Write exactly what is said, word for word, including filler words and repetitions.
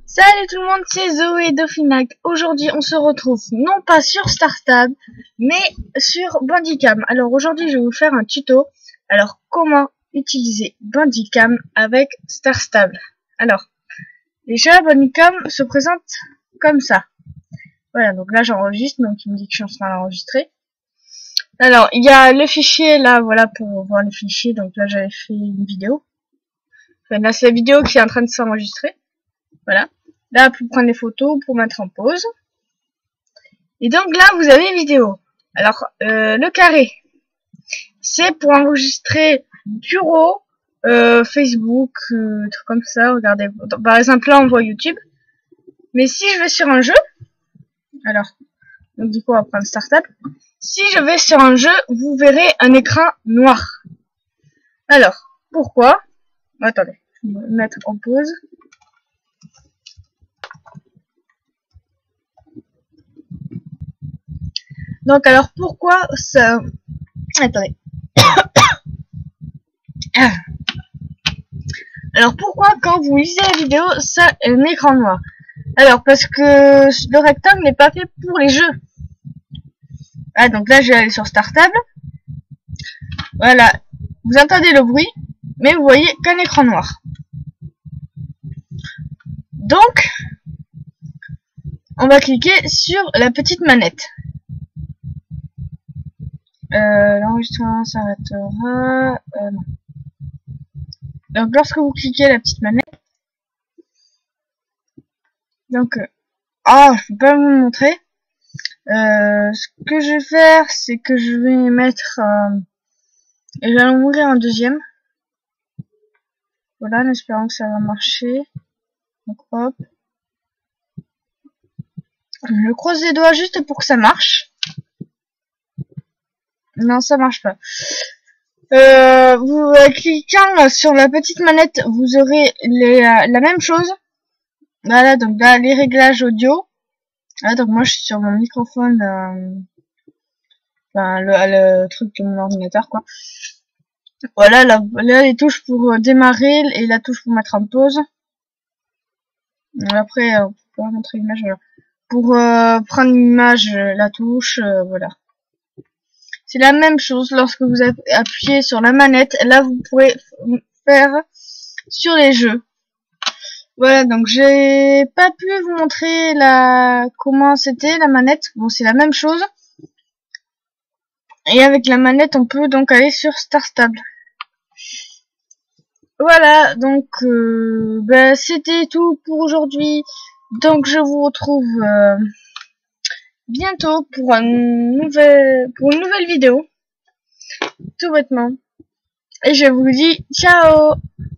Salut tout le monde, c'est Zoé de Finac. Aujourd'hui, on se retrouve non pas sur StarStab, mais sur Bandicam. Alors aujourd'hui, je vais vous faire un tuto. Alors, comment utiliser Bandicam avec StarStab. Alors, déjà, Bandicam se présente comme ça. Voilà, donc là, j'enregistre, donc il me dit que je suis en train d'enregistrer. Alors, il y a le fichier, là, voilà, pour voir le fichier. Donc là, j'avais fait une vidéo. Enfin, là, c'est la vidéo qui est en train de s'enregistrer. Voilà. Là, pour prendre des photos, pour mettre en pause. Et donc là, vous avez vidéo. Alors, euh, le carré, c'est pour enregistrer bureau, euh, Facebook, euh, trucs comme ça. Regardez, par exemple, là, on voit YouTube. Mais si je vais sur un jeu, alors, donc du coup, on va prendre StarStab. Si je vais sur un jeu, vous verrez un écran noir. Alors, pourquoi? Attendez, je vais me mettre en pause. Donc alors pourquoi ça... Attendez. Alors pourquoi quand vous lisez la vidéo, ça est un écran noir? Alors parce que le rectangle n'est pas fait pour les jeux. Ah donc là je vais aller sur StarStab. Voilà. Vous entendez le bruit, mais vous voyez qu'un écran noir. Donc, on va cliquer sur la petite manette. Euh, l'enregistrement s'arrêtera. Euh, non. Donc lorsque vous cliquez la petite manette, donc euh, ah, je peux pas vous le montrer. Euh, ce que je vais faire, c'est que je vais mettre euh, et je vais en ouvrir un deuxième. Voilà, en espérant que ça va marcher. Donc hop, je croise les doigts juste pour que ça marche. Non, ça marche pas. Euh, vous euh, cliquant sur la petite manette, vous aurez les, euh, la même chose. Voilà, donc là, les réglages audio. Ah, donc moi, je suis sur mon microphone, euh, enfin, le, le truc de mon ordinateur, quoi. Voilà, là, là les touches pour euh, démarrer et la touche pour mettre en pause. Après, euh, on peut pas montrer l'image, voilà. Pour euh, prendre une image, la touche, euh, voilà. C'est la même chose lorsque vous appuyez sur la manette. Là, vous pourrez faire sur les jeux. Voilà, donc j'ai pas pu vous montrer la comment c'était la manette. Bon, c'est la même chose. Et avec la manette, on peut donc aller sur StarStab. Voilà, donc euh, ben, c'était tout pour aujourd'hui. Donc je vous retrouve euh, bientôt pour un nouvel pour une nouvelle vidéo. Tout bêtement. Et je vous dis ciao.